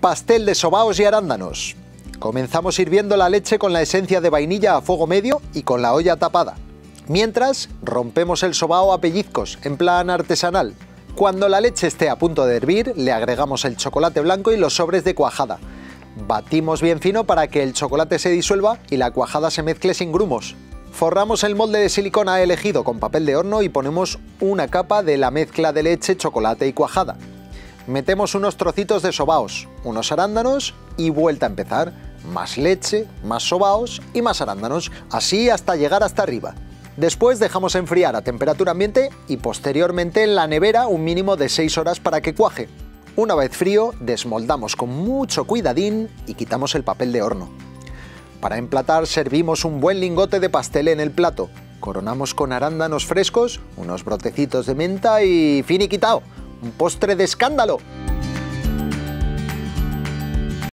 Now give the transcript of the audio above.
Pastel de sobaos y arándanos. Comenzamos hirviendo la leche con la esencia de vainilla a fuego medio y con la olla tapada. Mientras, rompemos el sobao a pellizcos, en plan artesanal. Cuando la leche esté a punto de hervir, le agregamos el chocolate blanco y los sobres de cuajada. Batimos bien fino para que el chocolate se disuelva y la cuajada se mezcle sin grumos. Forramos el molde de silicona elegido con papel de horno y ponemos una capa de la mezcla de leche, chocolate y cuajada. Metemos unos trocitos de sobaos, unos arándanos y vuelta a empezar. Más leche, más sobaos y más arándanos, así hasta llegar hasta arriba. Después dejamos enfriar a temperatura ambiente y posteriormente en la nevera un mínimo de 6 horas para que cuaje. Una vez frío, desmoldamos con mucho cuidadín y quitamos el papel de horno. Para emplatar servimos un buen lingote de pastel en el plato. Coronamos con arándanos frescos, unos brotecitos de menta y finiquitao. ¡Un postre de escándalo!